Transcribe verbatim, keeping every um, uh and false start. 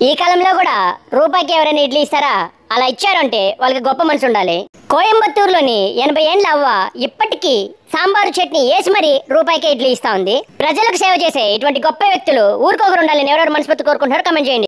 ఈ కాలంలో కూడా రూపాయికి ఎవరైనా ఇడ్లీ ఇస్తారా? అలా ఇచ్చారంటే వాళ్ళకి గొప్ప మనసు ఉండాలి. కోయంబత్తూరులోని ఎనభై ఏండ్ల అవ్వ ఇప్పటికీ సాంబారు చట్నీ వేసి మరీ రూపాయికే ఇడ్లీ ఇస్తా ఉంది. ప్రజలకు సేవ చేసే ఇటువంటి గొప్ప వ్యక్తులు ఊరుకోకరు ఉండాలని ఎవరెవరు మనస్ఫూర్తి కోరుకుంటారో కామెంట్ చేయండి.